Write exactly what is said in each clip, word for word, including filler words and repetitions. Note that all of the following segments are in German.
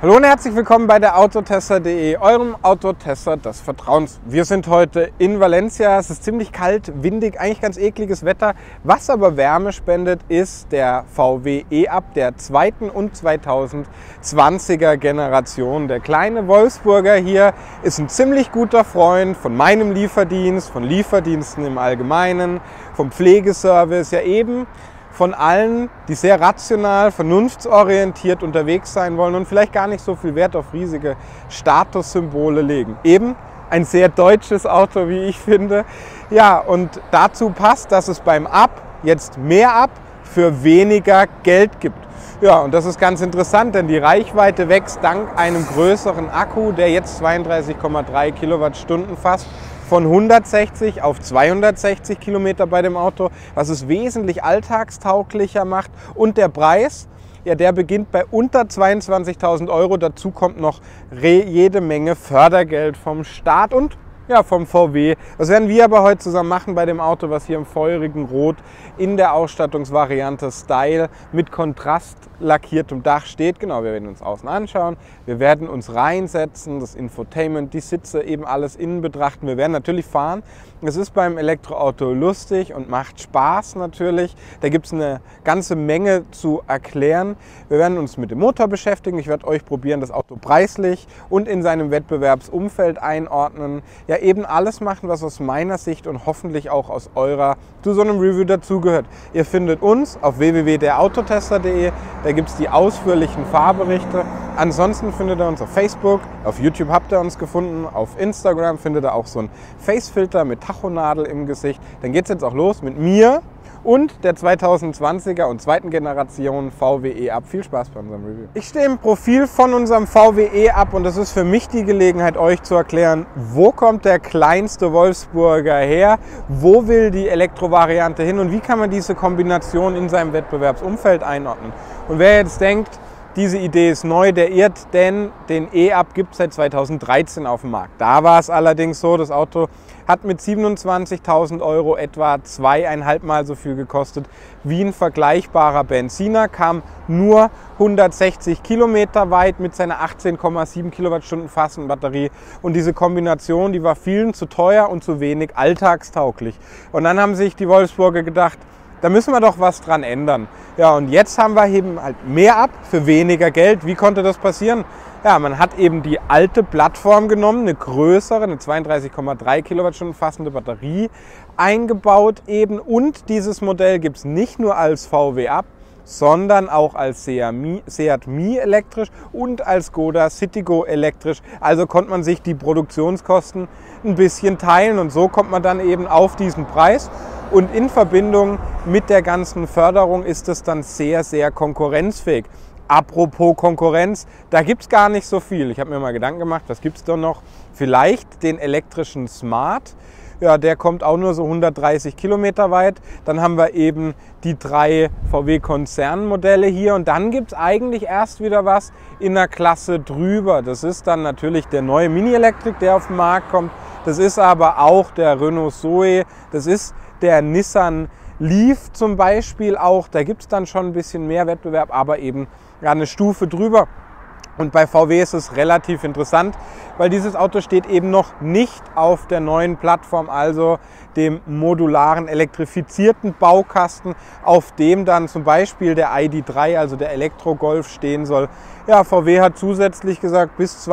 Hallo und herzlich willkommen bei der Autotester punkt de, eurem Autotester des Vertrauens. Wir sind heute in Valencia. Es ist ziemlich kalt, windig, eigentlich ganz ekliges Wetter. Was aber Wärme spendet, ist der V W E-Up der zweiten und zweitausendzwanziger Generation. Der kleine Wolfsburger hier ist ein ziemlich guter Freund von meinem Lieferdienst, von Lieferdiensten im Allgemeinen, vom Pflegeservice, ja eben von allen, die sehr rational, vernunftsorientiert unterwegs sein wollen und vielleicht gar nicht so viel Wert auf riesige Statussymbole legen. Eben ein sehr deutsches Auto, wie ich finde. Ja, und dazu passt, dass es beim Up jetzt mehr Up für weniger Geld gibt. Ja, und das ist ganz interessant, denn die Reichweite wächst dank einem größeren Akku, der jetzt zweiunddreißig Komma drei Kilowattstunden fasst, von hundertsechzig auf zweihundertsechzig Kilometer bei dem Auto, was es wesentlich alltagstauglicher macht. Und der Preis, ja, der beginnt bei unter zweiundzwanzigtausend Euro. Dazu kommt noch jede Menge Fördergeld vom Staat und ja, vom V W. Das werden wir aber heute zusammen machen bei dem Auto, was hier im feurigen Rot in der Ausstattungsvariante Style mit kontrastlackiertem Dach steht. Genau, wir werden uns außen anschauen, wir werden uns reinsetzen, das Infotainment, die Sitze, eben alles innen betrachten. Wir werden natürlich fahren. Es ist beim Elektroauto lustig und macht Spaß natürlich. Da gibt es eine ganze Menge zu erklären. Wir werden uns mit dem Motor beschäftigen. Ich werde euch probieren, das Auto preislich und in seinem Wettbewerbsumfeld einordnen. Ja, eben alles machen, was aus meiner Sicht und hoffentlich auch aus eurer zu so einem Review dazugehört. Ihr findet uns auf w w w punkt der autotester punkt de, da gibt es die ausführlichen Fahrberichte. Ansonsten findet ihr uns auf Facebook, auf YouTube habt ihr uns gefunden, auf Instagram findet ihr auch so einen Facefilter mit Tachonadel im Gesicht. Dann geht es jetzt auch los mit mir und der zweitausendzwanziger und zweiten Generation V W E-Up. Viel Spaß bei unserem Review. Ich stehe im Profil von unserem V W E-Up und das ist für mich die Gelegenheit, euch zu erklären, wo kommt der kleinste Wolfsburger her, wo will die Elektrovariante hin und wie kann man diese Kombination in seinem Wettbewerbsumfeld einordnen. Und wer jetzt denkt, diese Idee ist neu, der irrt, denn den E-Up gibt es seit zweitausenddreizehn auf dem Markt. Da war es allerdings so, das Auto hat mit siebenundzwanzigtausend Euro etwa zweieinhalb Mal so viel gekostet wie ein vergleichbarer Benziner, kam nur hundertsechzig Kilometer weit mit seiner achtzehn Komma sieben Kilowattstunden Batterie. Und diese Kombination, die war vielen zu teuer und zu wenig alltagstauglich. Und dann haben sich die Wolfsburger gedacht, da müssen wir doch was dran ändern. Ja, und jetzt haben wir eben halt mehr Up für weniger Geld. Wie konnte das passieren? Ja, man hat eben die alte Plattform genommen, eine größere, eine zweiunddreißig Komma drei Kilowattstunden fassende Batterie eingebaut eben. Und dieses Modell gibt es nicht nur als V W Up, sondern auch als Seat Mii elektrisch und als Škoda Citigo elektrisch. Also konnte man sich die Produktionskosten ein bisschen teilen und so kommt man dann eben auf diesen Preis. Und in Verbindung mit der ganzen Förderung ist es dann sehr, sehr konkurrenzfähig. Apropos Konkurrenz, da gibt es gar nicht so viel. Ich habe mir mal Gedanken gemacht, was gibt es da noch? Vielleicht den elektrischen Smart. Ja, der kommt auch nur so hundertdreißig Kilometer weit. Dann haben wir eben die drei V W-Konzernmodelle hier. Und dann gibt es eigentlich erst wieder was in der Klasse drüber. Das ist dann natürlich der neue Mini-Elektrik, der auf den Markt kommt. Das ist aber auch der Renault Zoe. Das ist der Nissan Leaf zum Beispiel auch. Da gibt es dann schon ein bisschen mehr Wettbewerb, aber eben ja, eine Stufe drüber. Und bei V W ist es relativ interessant, weil dieses Auto steht eben noch nicht auf der neuen Plattform, also dem modularen elektrifizierten Baukasten, auf dem dann zum Beispiel der I D drei, also der Elektro-Golf, stehen soll. Ja, V W hat zusätzlich gesagt, bis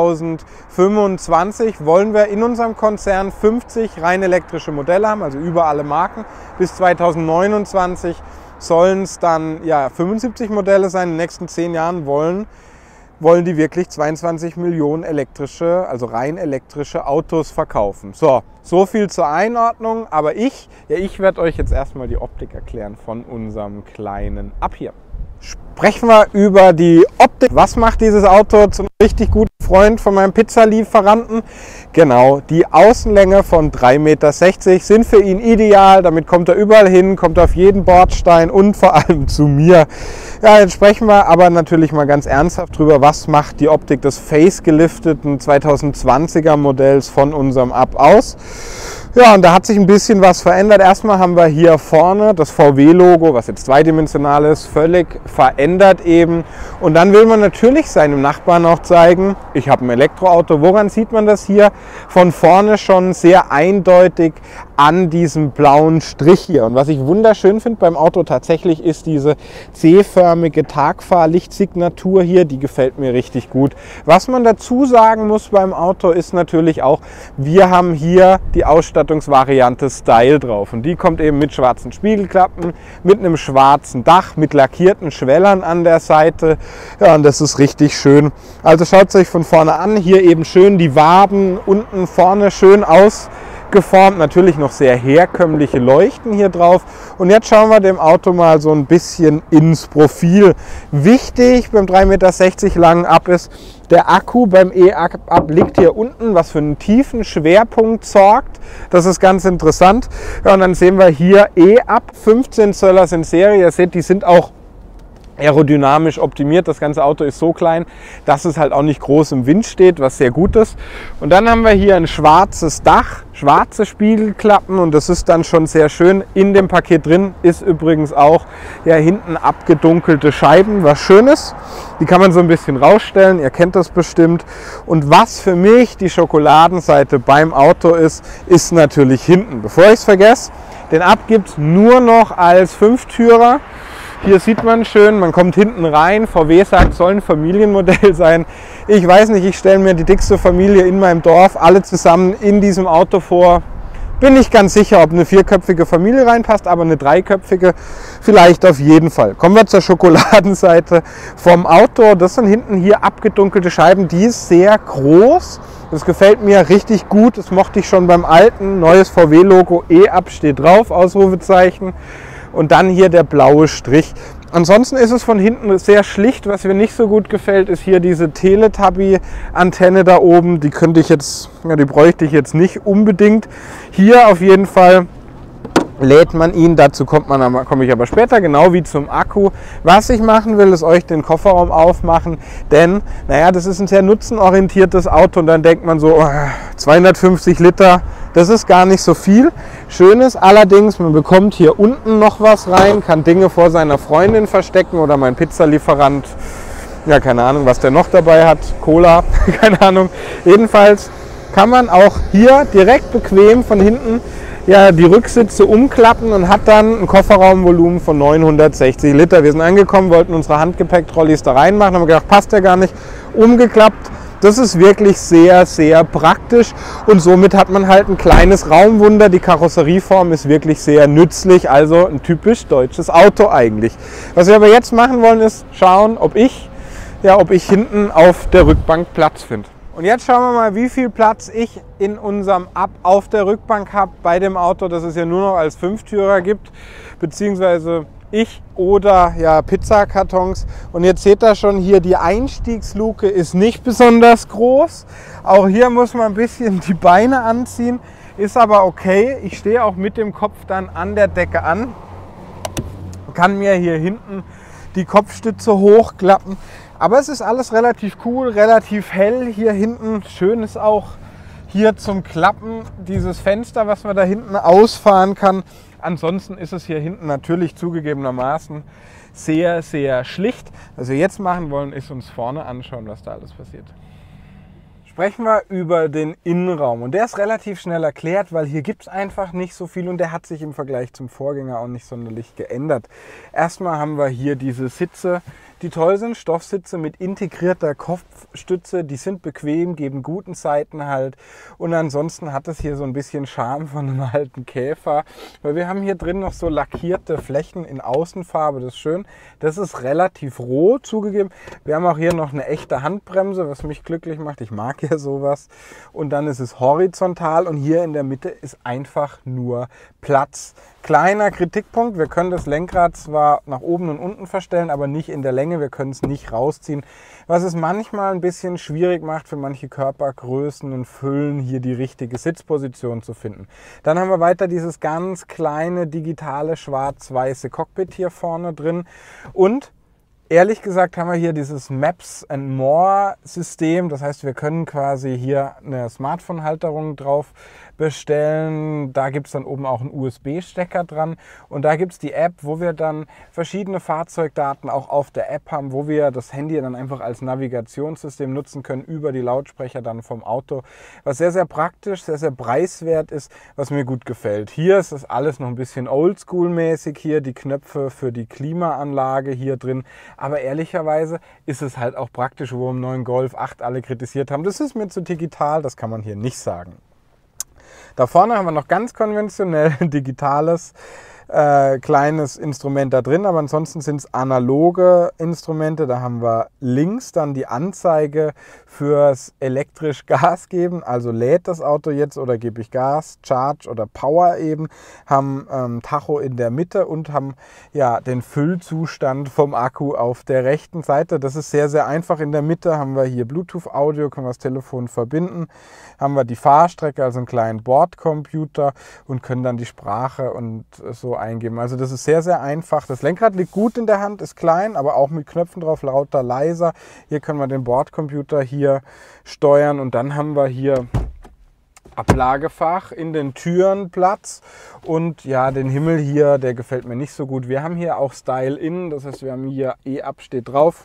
zweitausendfünfundzwanzig wollen wir in unserem Konzern fünfzig rein elektrische Modelle haben, also über alle Marken. Bis zweitausendneunundzwanzig sollen es dann ja, fünfundsiebzig Modelle sein. In den nächsten zehn Jahren wollen wollen die wirklich zweiundzwanzig Millionen elektrische, also rein elektrische Autos verkaufen. So, so viel zur Einordnung, aber ich, ja, ich werde euch jetzt erstmal die Optik erklären von unserem kleinen Up hier. Sprechen wir über die Optik. Was macht dieses Auto zum richtig guten Freund von meinem Pizzalieferanten? Genau, die Außenlänge von drei Meter sechzig sind für ihn ideal. Damit kommt er überall hin, kommt auf jeden Bordstein und vor allem zu mir. Ja, jetzt sprechen wir aber natürlich mal ganz ernsthaft drüber, was macht die Optik des face-gelifteten zweitausendzwanziger Modells von unserem Up aus. Ja, und da hat sich ein bisschen was verändert. Erstmal haben wir hier vorne das V W-Logo, was jetzt zweidimensional ist, völlig verändert eben. Und dann will man natürlich seinem Nachbarn auch zeigen, ich habe ein Elektroauto. Woran sieht man das hier? Von vorne schon sehr eindeutig an diesem blauen Strich hier. Und was ich wunderschön finde beim Auto tatsächlich ist diese C-förmige Tagfahrlichtsignatur hier, die gefällt mir richtig gut. Was man dazu sagen muss beim Auto ist natürlich auch, wir haben hier die Ausstattungsvariante Style drauf und die kommt eben mit schwarzen Spiegelklappen, mit einem schwarzen Dach, mit lackierten Schwellern an der Seite. Ja, und das ist richtig schön. Also schaut es euch von vorne an, hier eben schön die Waben unten vorne schön aus. Geformt, natürlich noch sehr herkömmliche Leuchten hier drauf. Und jetzt schauen wir dem Auto mal so ein bisschen ins Profil. Wichtig beim drei Komma sechzig Meter langen Up ist, der Akku beim E-Up liegt hier unten, was für einen tiefen Schwerpunkt sorgt. Das ist ganz interessant. Ja, und dann sehen wir hier E-Up, fünfzehn Zöller sind Serie. Ihr seht, die sind auch aerodynamisch optimiert. Das ganze Auto ist so klein, dass es halt auch nicht groß im Wind steht, was sehr gut ist. Und dann haben wir hier ein schwarzes Dach, schwarze Spiegelklappen und das ist dann schon sehr schön. In dem Paket drin ist übrigens auch ja hinten abgedunkelte Scheiben, was Schönes. Die kann man so ein bisschen rausstellen, ihr kennt das bestimmt. Und was für mich die Schokoladenseite beim Auto ist, ist natürlich hinten. Bevor ich es vergesse, den Up gibt es nur noch als Fünftürer. Hier sieht man schön, man kommt hinten rein. V W sagt, soll ein Familienmodell sein. Ich weiß nicht, ich stelle mir die dickste Familie in meinem Dorf alle zusammen in diesem Auto vor. Bin nicht ganz sicher, ob eine vierköpfige Familie reinpasst, aber eine dreiköpfige vielleicht auf jeden Fall. Kommen wir zur Schokoladenseite vom Auto. Das sind hinten hier abgedunkelte Scheiben. Die ist sehr groß. Das gefällt mir richtig gut. Das mochte ich schon beim alten. Neues V W-Logo E-Up steht drauf, Ausrufezeichen. Und dann hier der blaue Strich. Ansonsten ist es von hinten sehr schlicht. Was mir nicht so gut gefällt, ist hier diese Teletubby-Antenne da oben. Die könnte ich jetzt, ja, die bräuchte ich jetzt nicht unbedingt. Hier auf jeden Fall lädt man ihn, dazu kommt man, komme ich aber später, genau wie zum Akku. Was ich machen will, ist euch den Kofferraum aufmachen, denn, naja, das ist ein sehr nutzenorientiertes Auto und dann denkt man so, oh, zweihundertfünfzig Liter, das ist gar nicht so viel. Schön ist allerdings, man bekommt hier unten noch was rein, kann Dinge vor seiner Freundin verstecken oder mein Pizzalieferant, ja, keine Ahnung, was der noch dabei hat, Cola, keine Ahnung. Jedenfalls kann man auch hier direkt bequem von hinten ja, die Rücksitze umklappen und hat dann ein Kofferraumvolumen von neunhundertsechzig Liter. Wir sind angekommen, wollten unsere Handgepäck-Trolleys da reinmachen, haben gedacht, passt ja gar nicht, umgeklappt. Das ist wirklich sehr, sehr praktisch und somit hat man halt ein kleines Raumwunder. Die Karosserieform ist wirklich sehr nützlich, also ein typisch deutsches Auto eigentlich. Was wir aber jetzt machen wollen, ist schauen, ob ich, ja, ob ich hinten auf der Rückbank Platz finde. Und jetzt schauen wir mal, wie viel Platz ich in unserem Up auf der Rückbank habe bei dem Auto, das es ja nur noch als Fünftürer gibt, beziehungsweise ich oder ja, Pizzakartons. Und jetzt seht ihr schon hier, die Einstiegsluke ist nicht besonders groß. Auch hier muss man ein bisschen die Beine anziehen, ist aber okay. Ich stehe auch mit dem Kopf dann an der Decke an, kann mir hier hinten die Kopfstütze hochklappen. Aber es ist alles relativ cool, relativ hell hier hinten. Schön ist auch hier zum Klappen dieses Fenster, was man da hinten ausfahren kann. Ansonsten ist es hier hinten natürlich zugegebenermaßen sehr, sehr schlicht. Was wir jetzt machen wollen, ist uns vorne anschauen, was da alles passiert. Sprechen wir über den Innenraum und der ist relativ schnell erklärt, weil hier gibt es einfach nicht so viel und der hat sich im Vergleich zum Vorgänger auch nicht sonderlich geändert. Erstmal haben wir hier diese Sitze, die toll sind, Stoffsitze mit integrierter Kopfstütze, die sind bequem, geben guten Seitenhalt und ansonsten hat es hier so ein bisschen Charme von einem alten Käfer, weil wir haben hier drin noch so lackierte Flächen in Außenfarbe, das ist schön, das ist relativ roh zugegeben. Wir haben auch hier noch eine echte Handbremse, was mich glücklich macht, ich mag ja sowas und dann ist es horizontal und hier in der Mitte ist einfach nur Platz. Kleiner Kritikpunkt, wir können das Lenkrad zwar nach oben und unten verstellen, aber nicht in der Länge, wir können es nicht rausziehen, was es manchmal ein bisschen schwierig macht für manche Körpergrößen und Füllen hier die richtige Sitzposition zu finden. Dann haben wir weiter dieses ganz kleine digitale schwarz-weiße Cockpit hier vorne drin und Ehrlich gesagt haben wir hier dieses Maps and More System. Das heißt, wir können quasi hier eine Smartphone-Halterung drauf bestellen. Da gibt es dann oben auch einen U S B-Stecker dran. Und da gibt es die App, wo wir dann verschiedene Fahrzeugdaten auch auf der App haben, wo wir das Handy dann einfach als Navigationssystem nutzen können über die Lautsprecher dann vom Auto. Was sehr, sehr praktisch, sehr, sehr preiswert ist, was mir gut gefällt. Hier ist das alles noch ein bisschen oldschool-mäßig. Hier die Knöpfe für die Klimaanlage hier drin. Aber ehrlicherweise ist es halt auch praktisch, wo im neuen Golf acht alle kritisiert haben. Das ist mir zu digital, das kann man hier nicht sagen. Da vorne haben wir noch ganz konventionell ein digitales äh, kleines Instrument da drin, aber ansonsten sind es analoge Instrumente. Da haben wir links dann die Anzeige fürs elektrisch Gas geben, also lädt das Auto jetzt oder gebe ich Gas, Charge oder Power eben, haben ähm, Tacho in der Mitte und haben ja den Füllzustand vom Akku auf der rechten Seite. Das ist sehr, sehr einfach. In der Mitte haben wir hier Bluetooth-Audio, können wir das Telefon verbinden, haben wir die Fahrstrecke, also einen kleinen Bordcomputer und können dann die Sprache und so eingeben. Also das ist sehr, sehr einfach. Das Lenkrad liegt gut in der Hand, ist klein, aber auch mit Knöpfen drauf, lauter, leiser. Hier können wir den Bordcomputer hier steuern und dann haben wir hier Ablagefach in den Türen Platz und ja, den Himmel hier, der gefällt mir nicht so gut. Wir haben hier auch Style In, das heißt, wir haben hier E-Up steht drauf.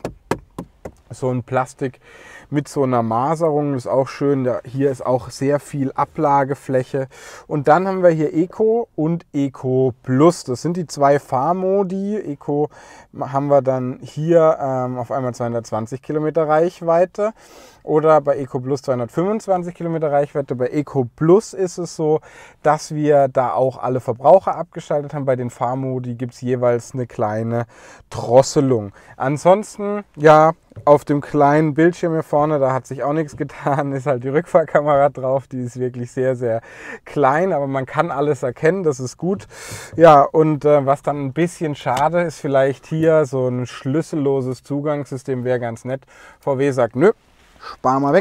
So ein Plastik mit so einer Maserung, das ist auch schön. Da, hier ist auch sehr viel Ablagefläche. Und dann haben wir hier Eco und Eco Plus. Das sind die zwei Fahrmodi. Eco haben wir dann hier ähm, auf einmal zweihundertzwanzig Kilometer Reichweite oder bei Eco Plus zweihundertfünfundzwanzig Kilometer Reichweite. Bei Eco Plus ist es so, dass wir da auch alle Verbraucher abgeschaltet haben. Bei den Fahrmodi gibt es jeweils eine kleine Drosselung. Ansonsten, ja, auf dem kleinen Bildschirm hier vorne, da hat sich auch nichts getan, ist halt die Rückfahrkamera drauf, die ist wirklich sehr, sehr klein, aber man kann alles erkennen, das ist gut. Ja, und äh, was dann ein bisschen schade ist, vielleicht hier so ein schlüsselloses Zugangssystem wäre ganz nett. V W sagt, nö, spar mal weg.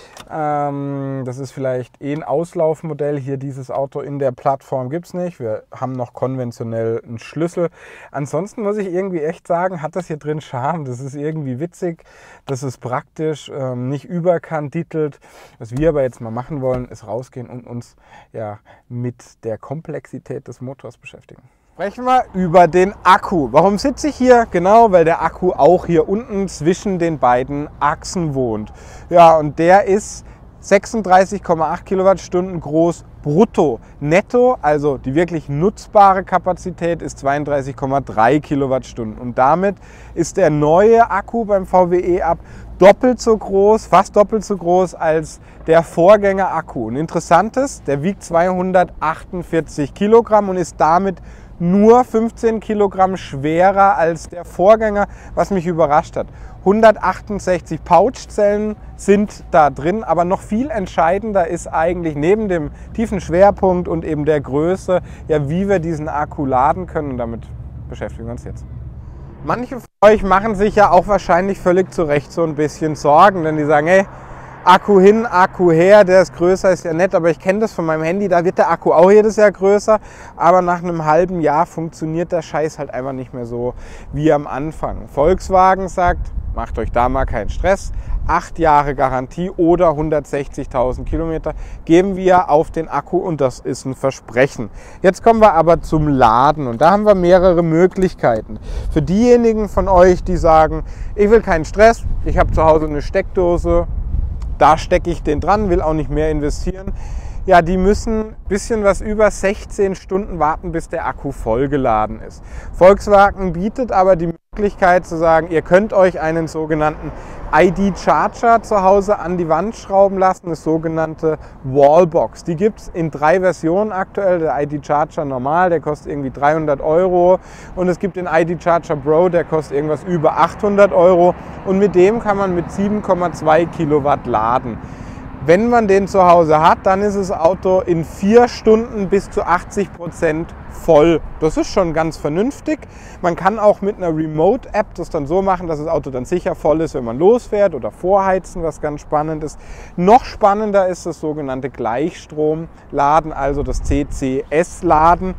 Ähm, das ist vielleicht eh ein Auslaufmodell. Hier dieses Auto in der Plattform gibt es nicht. Wir haben noch konventionell einen Schlüssel. Ansonsten muss ich irgendwie echt sagen, hat das hier drin Charme. Das ist irgendwie witzig, das ist praktisch, ähm, nicht überkandidelt. Was wir aber jetzt mal machen wollen, ist rausgehen und uns ja mit der Komplexität des Motors beschäftigen. Sprechen wir über den Akku. Warum sitze ich hier? Genau, weil der Akku auch hier unten zwischen den beiden Achsen wohnt. Ja, und der ist sechsunddreißig Komma acht Kilowattstunden groß brutto. Netto, also die wirklich nutzbare Kapazität, ist zweiunddreißig Komma drei Kilowattstunden. Und damit ist der neue Akku beim V W E-Up doppelt so groß, fast doppelt so groß als der Vorgänger-Akku. Ein interessantes, der wiegt zweihundertachtundvierzig Kilogramm und ist damit nur fünfzehn Kilogramm schwerer als der Vorgänger, was mich überrascht hat. hundertachtundsechzig Pouchzellen sind da drin, aber noch viel entscheidender ist eigentlich neben dem tiefen Schwerpunkt und eben der Größe, ja, wie wir diesen Akku laden können, und damit beschäftigen wir uns jetzt. Manche von euch machen sich ja auch wahrscheinlich völlig zu Recht so ein bisschen Sorgen, denn die sagen, hey, Akku hin, Akku her, der ist größer, ist ja nett, aber ich kenne das von meinem Handy, da wird der Akku auch jedes Jahr größer, aber nach einem halben Jahr funktioniert der Scheiß halt einfach nicht mehr so wie am Anfang. Volkswagen sagt, macht euch da mal keinen Stress, acht Jahre Garantie oder hundertsechzigtausend Kilometer geben wir auf den Akku und das ist ein Versprechen. Jetzt kommen wir aber zum Laden und da haben wir mehrere Möglichkeiten. Für diejenigen von euch, die sagen, ich will keinen Stress, ich habe zu Hause eine Steckdose, da stecke ich den dran, will auch nicht mehr investieren. Ja, die müssen ein bisschen was über sechzehn Stunden warten, bis der Akku vollgeladen ist. Volkswagen bietet aber die Möglichkeit zu sagen, ihr könnt euch einen sogenannten I D-Charger zu Hause an die Wand schrauben lassen, das sogenannte Wallbox. Die gibt es in drei Versionen aktuell. Der I D-Charger normal, der kostet irgendwie dreihundert Euro und es gibt den I D-Charger Pro, der kostet irgendwas über achthundert Euro und mit dem kann man mit sieben Komma zwei Kilowatt laden. Wenn man den zu Hause hat, dann ist das Auto in vier Stunden bis zu achtzig Prozent voll. Das ist schon ganz vernünftig. Man kann auch mit einer Remote-App das dann so machen, dass das Auto dann sicher voll ist, wenn man losfährt oder vorheizen, was ganz spannend ist. Noch spannender ist das sogenannte Gleichstromladen, also das C C S-Laden.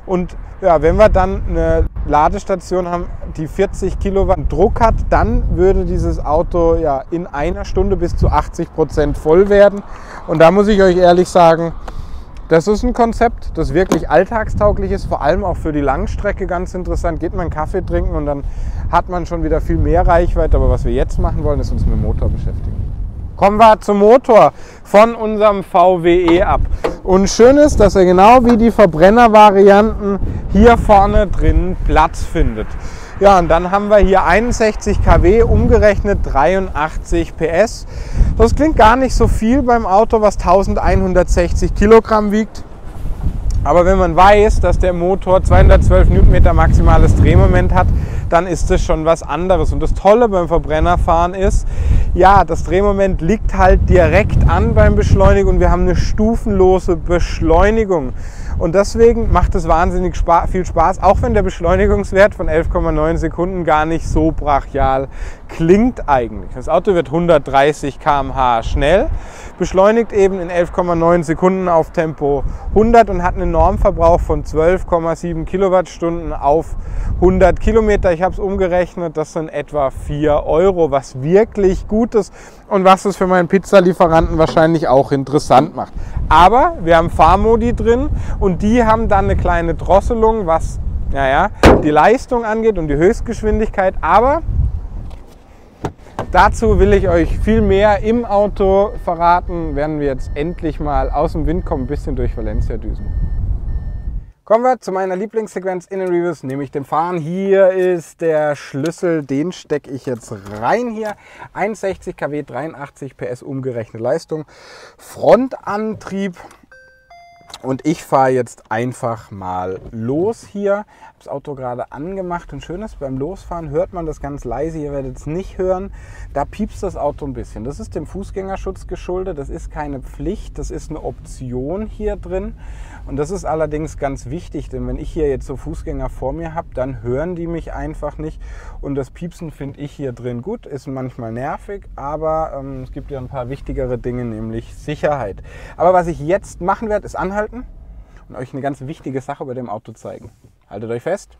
Und ja, wenn wir dann eine Ladestation haben, die vierzig Kilowatt Druck hat, dann würde dieses Auto ja in einer Stunde bis zu achtzig Prozent voll werden. Und da muss ich euch ehrlich sagen, das ist ein Konzept, das wirklich alltagstauglich ist, vor allem auch für die Langstrecke ganz interessant. Geht man einen Kaffee trinken und dann hat man schon wieder viel mehr Reichweite. Aber was wir jetzt machen wollen, ist uns mit dem Motor beschäftigen. Kommen wir zum Motor von unserem V W E ab. Und schön ist, dass er genau wie die Verbrenner-Varianten hier vorne drin Platz findet. Ja, und dann haben wir hier einundsechzig Kilowatt, umgerechnet dreiundachtzig P S. Das klingt gar nicht so viel beim Auto, was eintausendeinhundertsechzig Kilogramm wiegt. Aber wenn man weiß, dass der Motor zweihundertzwölf Newtonmeter maximales Drehmoment hat, dann ist das schon was anderes. Und das Tolle beim Verbrennerfahren ist, ja, das Drehmoment liegt halt direkt an beim Beschleunigen und wir haben eine stufenlose Beschleunigung. Und deswegen macht es wahnsinnig viel Spaß, auch wenn der Beschleunigungswert von elf Komma neun Sekunden gar nicht so brachial klingt eigentlich. Das Auto wird hundertdreißig Kilometer pro Stunde schnell, beschleunigt eben in elf Komma neun Sekunden auf Tempo hundert und hat einen Normverbrauch von zwölf Komma sieben Kilowattstunden auf hundert Kilometer. Ich habe es umgerechnet, das sind etwa vier Euro, was wirklich gut ist und was es für meinen Pizzalieferanten wahrscheinlich auch interessant macht. Aber wir haben Fahrmodi drin und die haben dann eine kleine Drosselung, was naja, die Leistung angeht und die Höchstgeschwindigkeit. Aber dazu will ich euch viel mehr im Auto verraten, werden wir jetzt endlich mal aus dem Wind kommen, ein bisschen durch Valencia düsen. Kommen wir zu meiner Lieblingssequenz in den Reviews, nämlich dem Fahren. Hier ist der Schlüssel, den stecke ich jetzt rein hier. einundsechzig Kilowatt, dreiundachtzig P S umgerechnet Leistung, Frontantrieb. Und ich fahre jetzt einfach mal los hier. Ich habe das Auto gerade angemacht und schön ist, beim Losfahren hört man das ganz leise. Ihr werdet es nicht hören. Da piepst das Auto ein bisschen. Das ist dem Fußgängerschutz geschuldet. Das ist keine Pflicht, das ist eine Option hier drin. Und das ist allerdings ganz wichtig, denn wenn ich hier jetzt so Fußgänger vor mir habe, dann hören die mich einfach nicht. Und das Piepsen finde ich hier drin gut, ist manchmal nervig, aber ähm, es gibt ja ein paar wichtigere Dinge, nämlich Sicherheit. Aber was ich jetzt machen werde, ist anhalten und euch eine ganz wichtige Sache bei dem Auto zeigen. Haltet euch fest.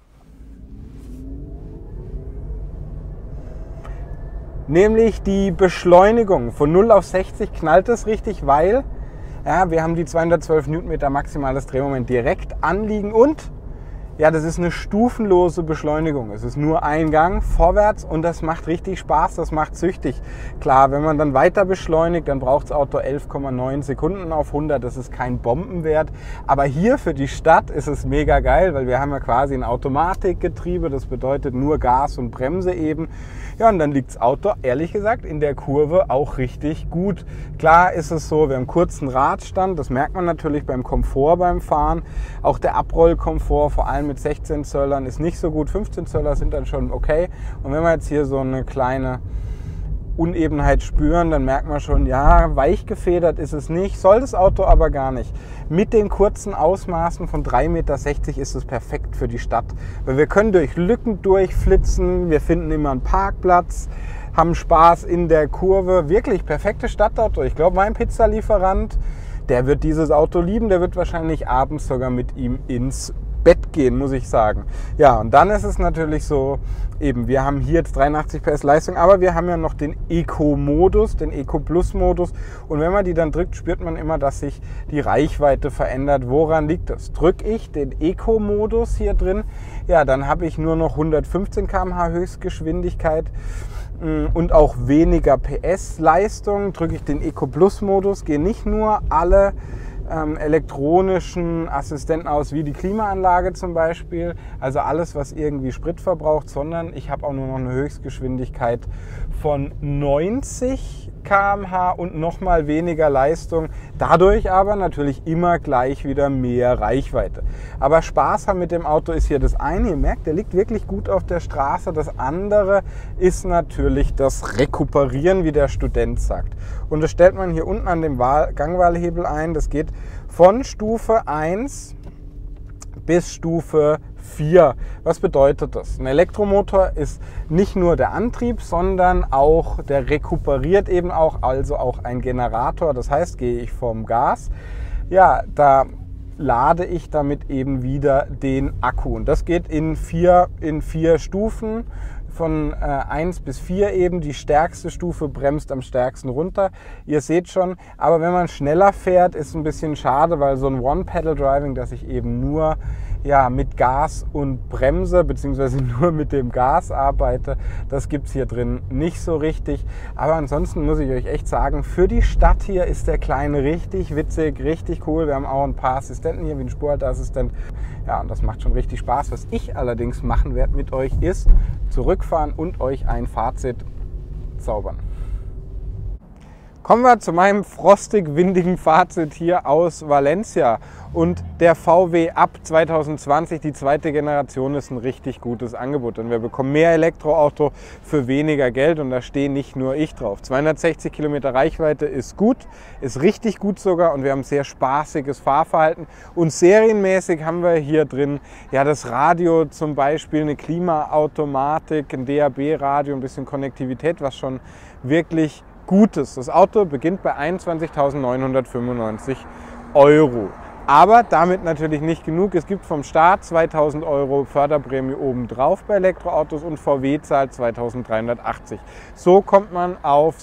Nämlich die Beschleunigung. Von null auf sechzig knallt es richtig, weil ja, wir haben die zweihundertzwölf Newtonmeter maximales Drehmoment direkt anliegen und ja, das ist eine stufenlose Beschleunigung. Es ist nur ein Gang vorwärts und das macht richtig Spaß, das macht süchtig. Klar, wenn man dann weiter beschleunigt, dann braucht das Auto elf Komma neun Sekunden auf hundert. Das ist kein Bombenwert. Aber hier für die Stadt ist es mega geil, weil wir haben ja quasi ein Automatikgetriebe. Das bedeutet nur Gas und Bremse eben. Ja, und dann liegt das Auto, ehrlich gesagt, in der Kurve auch richtig gut. Klar ist es so, wir haben kurzen Radstand. Das merkt man natürlich beim Komfort beim Fahren. Auch der Abrollkomfort, vor allem mit sechzehn Zöllern, ist nicht so gut. fünfzehn Zöller sind dann schon okay. Und wenn wir jetzt hier so eine kleine Unebenheit spüren, dann merkt man schon, ja, weich gefedert ist es nicht, soll das Auto aber gar nicht. Mit den kurzen Ausmaßen von drei Meter sechzig ist es perfekt für die Stadt. Weil wir können durch Lücken durchflitzen, wir finden immer einen Parkplatz, haben Spaß in der Kurve. Wirklich perfektes Stadtauto. Ich glaube, mein Pizzalieferant, der wird dieses Auto lieben, der wird wahrscheinlich abends sogar mit ihm ins Bett gehen, muss ich sagen. Ja, und dann ist es natürlich so, eben, wir haben hier jetzt dreiundachtzig P S Leistung, aber wir haben ja noch den Eco-Modus, den Eco-Plus-Modus. Und wenn man die dann drückt, spürt man immer, dass sich die Reichweite verändert. Woran liegt das? Drücke ich den Eco-Modus hier drin, ja, dann habe ich nur noch hundertfünfzehn Kilometer pro Stunde Höchstgeschwindigkeit und auch weniger P S Leistung. Drücke ich den Eco-Plus-Modus, gehe nicht nur alle Ähm, elektronischen Assistenten aus, wie die Klimaanlage zum Beispiel, also alles, was irgendwie Sprit verbraucht, sondern ich habe auch nur noch eine Höchstgeschwindigkeit von neunzig Kilometer pro Stunde und nochmal weniger Leistung, dadurch aber natürlich immer gleich wieder mehr Reichweite. Aber Spaß haben mit dem Auto ist hier das eine, ihr merkt, der liegt wirklich gut auf der Straße, das andere ist natürlich das Rekuperieren, wie der Student sagt. Und das stellt man hier unten an dem Gangwahlhebel ein, das geht von Stufe eins bis Stufe vier. Was bedeutet das? Ein Elektromotor ist nicht nur der Antrieb, sondern auch, der rekuperiert eben auch, also auch ein Generator. Das heißt, gehe ich vom Gas, ja, da lade ich damit eben wieder den Akku. Und das geht in vier, in vier Stufen. Von äh, eins bis vier eben. Die stärkste Stufe bremst am stärksten runter. Ihr seht schon, aber wenn man schneller fährt, ist es ein bisschen schade, weil so ein One-Pedal-Driving, dass ich eben nur ja, mit Gas und Bremse, beziehungsweise nur mit dem Gas arbeite, das gibt es hier drin nicht so richtig. Aber ansonsten muss ich euch echt sagen, für die Stadt hier ist der Kleine richtig witzig, richtig cool. Wir haben auch ein paar Assistenten hier, wie ein Spurhalteassistent. Ja, und das macht schon richtig Spaß. Was ich allerdings machen werde mit euch, ist zurückfahren und euch ein Fazit zaubern. Kommen wir zu meinem frostig-windigen Fazit hier aus Valencia. Und der V W Up zwanzig zwanzig, die zweite Generation, ist ein richtig gutes Angebot. Und wir bekommen mehr Elektroauto für weniger Geld und da stehe nicht nur ich drauf. zweihundertsechzig Kilometer Reichweite ist gut, ist richtig gut sogar und wir haben ein sehr spaßiges Fahrverhalten. Und serienmäßig haben wir hier drin ja das Radio zum Beispiel, eine Klimaautomatik, ein D A B-Radio, ein bisschen Konnektivität, was schon wirklich Gutes. Das Auto beginnt bei einundzwanzigtausendneunhundertfünfundneunzig Euro. Aber damit natürlich nicht genug. Es gibt vom Staat zweitausend Euro Förderprämie obendrauf bei Elektroautos und V W zahlt zweitausenddreihundertachtzig. So kommt man auf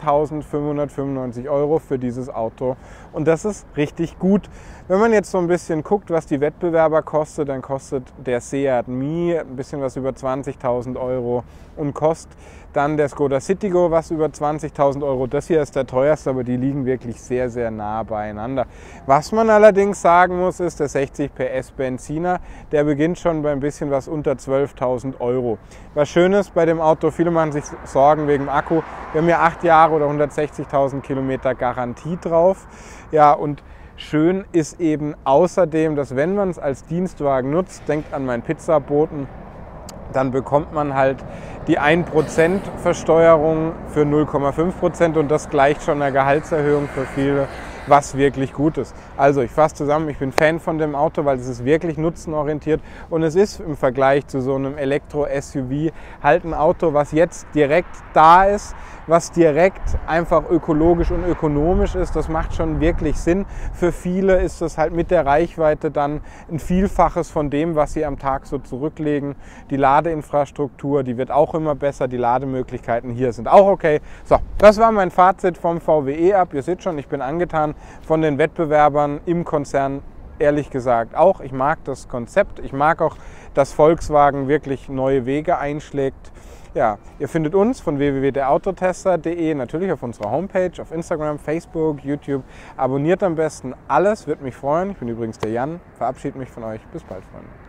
siebzehntausendfünfhundertfünfundneunzig Euro für dieses Auto und das ist richtig gut. Wenn man jetzt so ein bisschen guckt, was die Wettbewerber kostet, dann kostet der Seat Mii ein bisschen was über zwanzigtausend Euro und kostet dann der Skoda Citigo was über zwanzigtausend Euro. Das hier ist der teuerste, aber die liegen wirklich sehr, sehr nah beieinander. Was man allerdings sagen muss, ist der sechzig P S Benziner, der beginnt schon bei ein bisschen was unter zwölftausend Euro. Was schön ist bei dem Auto, viele machen sich Sorgen wegen dem Akku. Wir haben ja acht Jahre oder hundertsechzigtausend Kilometer Garantie drauf. Ja, und schön ist eben außerdem, dass wenn man es als Dienstwagen nutzt, denkt an meinen Pizzaboten, dann bekommt man halt die ein Prozent Versteuerung für null Komma fünf Prozent und das gleicht schon einer Gehaltserhöhung für viele, was wirklich gut ist. Also ich fasse zusammen, ich bin Fan von dem Auto, weil es ist wirklich nutzenorientiert und es ist im Vergleich zu so einem Elektro-S U V halt ein Auto, was jetzt direkt da ist, was direkt einfach ökologisch und ökonomisch ist. Das macht schon wirklich Sinn. Für viele ist das halt mit der Reichweite dann ein Vielfaches von dem, was sie am Tag so zurücklegen. Die Ladeinfrastruktur, die wird auch immer besser. Die Lademöglichkeiten hier sind auch okay. So, das war mein Fazit vom V W Up. Ihr seht schon, ich bin angetan von den Wettbewerbern im Konzern. Ehrlich gesagt auch. Ich mag das Konzept. Ich mag auch, dass Volkswagen wirklich neue Wege einschlägt. Ja, ihr findet uns von w w w punkt der autotester punkt de natürlich auf unserer Homepage, auf Instagram, Facebook, YouTube. Abonniert am besten alles, würde mich freuen. Ich bin übrigens der Jan, verabschiede mich von euch. Bis bald, Freunde.